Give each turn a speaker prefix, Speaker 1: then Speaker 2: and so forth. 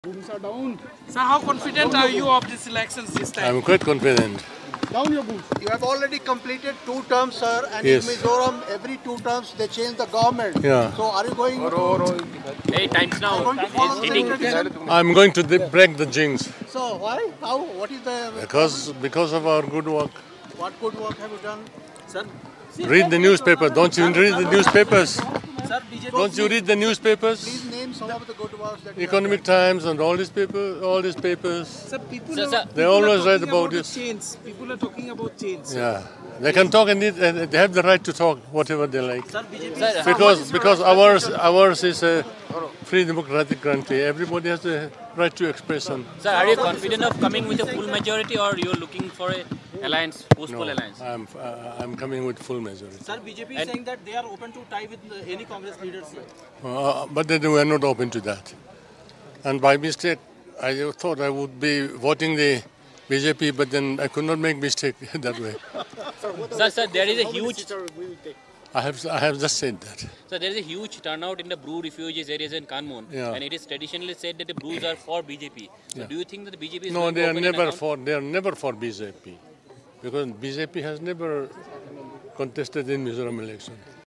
Speaker 1: Booms are down. Sir, how confident are you of these elections this time?
Speaker 2: I'm quite confident.
Speaker 1: Down your booms.
Speaker 3: You have already completed 2 terms, sir, and
Speaker 2: Yes.
Speaker 3: in Mizoram, every 2 terms they change the government.
Speaker 2: Yeah.
Speaker 3: So are you going to...
Speaker 4: Hey, time's now.
Speaker 3: Going to follow the same tradition?
Speaker 2: I'm going to break the jinx
Speaker 3: So why? How? What is the...
Speaker 2: because of our good work.
Speaker 3: What good work have you done?
Speaker 1: Sir,
Speaker 2: Read the newspaper. Don't you read the newspapers?
Speaker 1: sir, BJP.
Speaker 2: Don't you read the newspapers?
Speaker 3: Please name some of the good works that
Speaker 2: Economic Times and all these papers.
Speaker 1: Sir, people
Speaker 4: Sir,
Speaker 1: are,
Speaker 4: sir.
Speaker 2: They
Speaker 1: people are
Speaker 2: always write
Speaker 1: talking
Speaker 2: about
Speaker 1: the
Speaker 2: this.
Speaker 1: change. People are talking about change.
Speaker 2: Yeah, they can talk and they have the right to talk whatever they like.
Speaker 1: Sir, BJP.
Speaker 4: Sir,
Speaker 2: Because ours is a free democratic country. Everybody has the right to expression.
Speaker 4: Sir, are you confident of coming with a full majority, or you're looking for a alliance, post-poll alliance?
Speaker 2: I'm coming with full majority.
Speaker 1: Sir, BJP is saying that they are open to tie with any Congress leaders.
Speaker 2: But they were not open to that. And by mistake, I thought I would be voting the BJP, but then I could not make mistake that way.
Speaker 4: Sir, there is a huge...
Speaker 2: I have just said that.
Speaker 4: So there is a huge turnout in the Bru refugees areas in Kanmun,
Speaker 2: Yeah.
Speaker 4: and it is traditionally said that the Brus are for BJP. So do you think that the BJP is
Speaker 2: No,
Speaker 4: going
Speaker 2: they
Speaker 4: to
Speaker 2: are
Speaker 4: open an
Speaker 2: never
Speaker 4: account?
Speaker 2: for. They are never for BJP, because BJP has never contested in Mizoram election.